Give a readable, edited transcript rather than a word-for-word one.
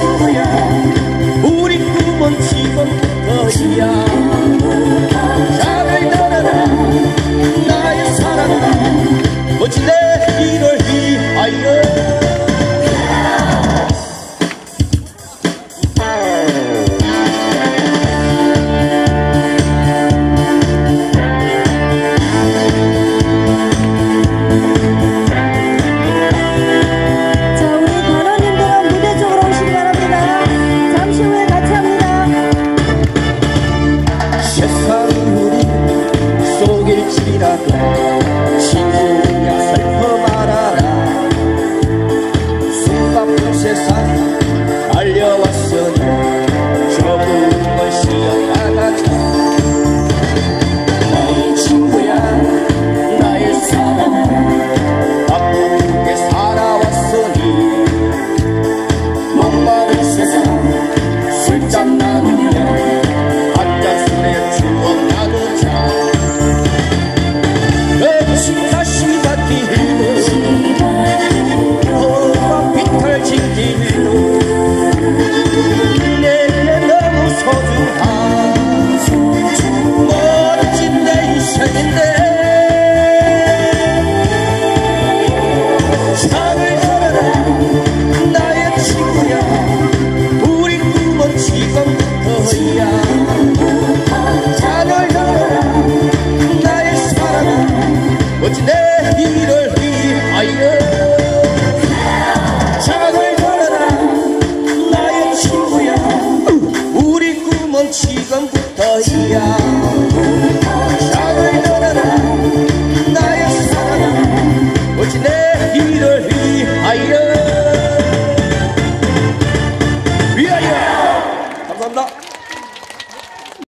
친구야 우리 꿈은 지금부터야 잘 들어라 나의 사랑아 멋진 내일을 위하여 친구야 슬퍼 말아라 숨가쁜 세상 달려왔으니 조금은 쉬어나가자 나의 친구야 나의 사랑아 바쁘게 살아왔으니 목마른 세상 술잔 나누며 한잔술에 추억 나누자 시가 길로 너와 비탈진 길로 내게 너무 소중한 멋진 내 인생인데 창을 열어라 나의 친구야 우리 꿈은 지금부터야 창을 열어라 나의 사랑아 멋진 내일을 위하여 창을 열어라 나의 친구야 우리 꿈은 지금부터야